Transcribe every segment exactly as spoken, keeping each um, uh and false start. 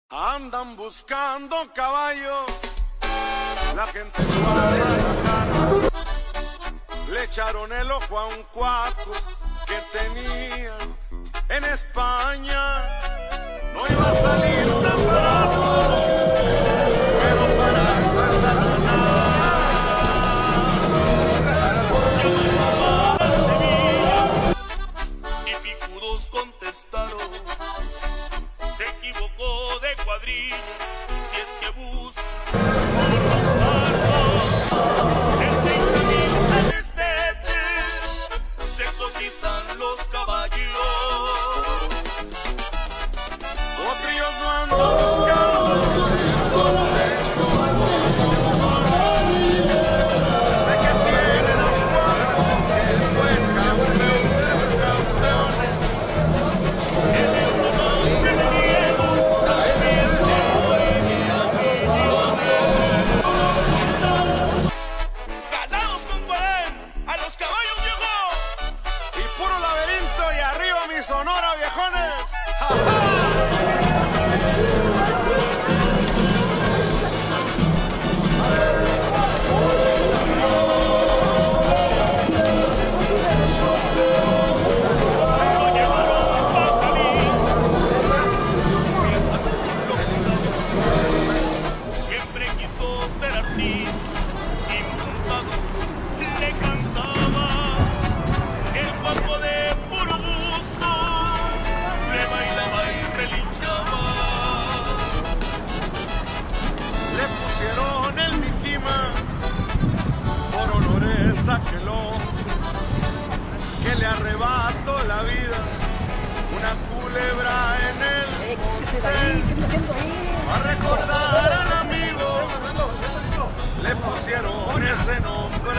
Andan buscando caballos, la gente de Guadalajara. Le echaron el ojo a un cuaco que tenían en España. No iba a salir tan barato, pero para eso está nada. Y picudos contestaron, se equivocó de cuadrilla, si es que busca en treinta mil estete se cotizan los caballos. Otros no andan buscando esos sé que tienen a un cuadro que fue campeón, fue campeón. El euro no tiene miedo, también te doy de a millones. Ganados con Guarén, a los caballos llegó. Y puro laberinto y arriba mi Sonora, viejones. ¡Ja, ja! Siempre quiso ser artista y montado le cantaba. El cuerpo de puro gusto le bailaba y relinchaba. Le pusieron el Miquima por honores a aquelón que le arrebató la vida, una culebra en el monte. A recordar al amigo le pusieron ese nombre.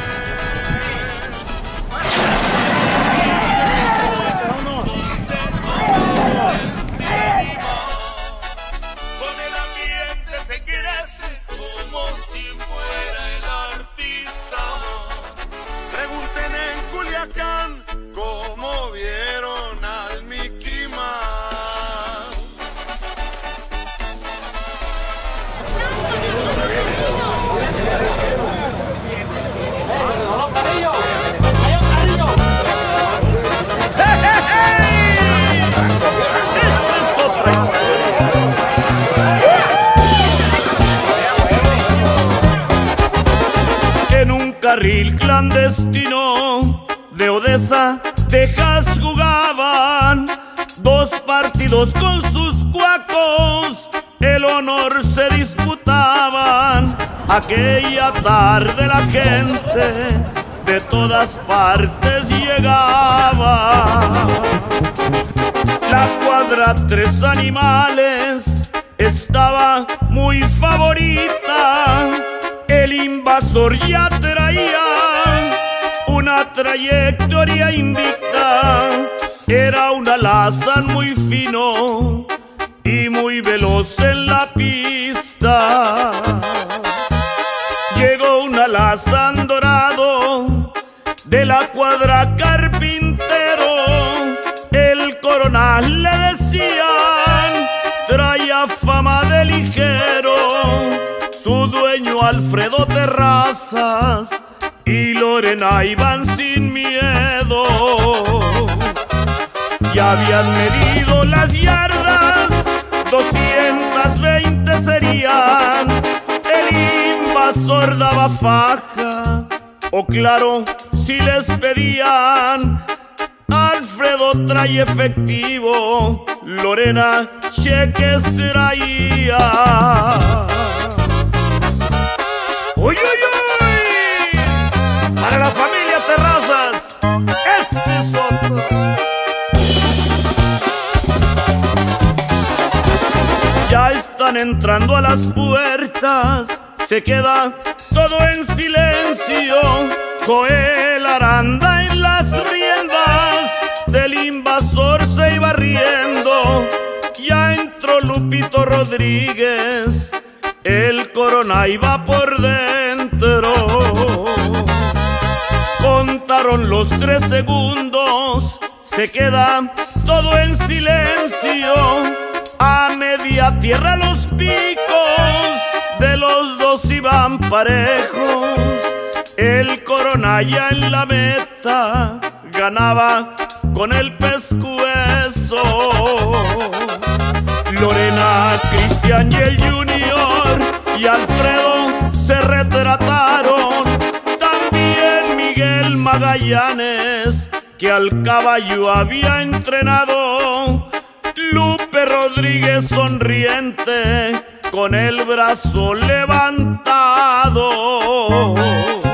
Con el ambiente se crece como si fuera el artista. Pregunten en Culiacán cómo vieron al Miquima. En un carril clandestino de Odessa, Texas, jugaban dos partidos con sus cuacos, el honor se disputaban. Aquella tarde la gente de todas partes llegaba. La cuadra Tres Animales estaba muy favorita. El invasor ya traía una trayectoria invicta. Era un alazán muy fino y muy veloz en la pista. Llegó un alazán dorado de la cuadra Carpintero. El coronel le decían, traía fama de ligero. Su dueño Alfredo Terrazas y Lorena iban sin miedo. Ya habían medido las yardas, doscientas veinte serían. El invasor daba faja, o claro, si les pedían. Alfredo trae efectivo, Lorena cheques traía. ¡Uy, uy, uy! Para la familia Terrazas, este es otro. Ya están entrando a las puertas, se queda todo en silencio. Joel Aranda en las riendas, del invasor se iba riendo. Ya entró Lupito Rodríguez, el corona iba por dentro. Contaron los tres segundos, se queda todo en silencio. A media la tierra los picos de los dos iban parejos. El Corona ya en la meta ganaba con el pescuezo. Lorena, Cristian y el Junior y Alfredo se retrataron. También Miguel Magallanes, que al caballo había entrenado. Lupe Rodríguez sonriente con el brazo levantado.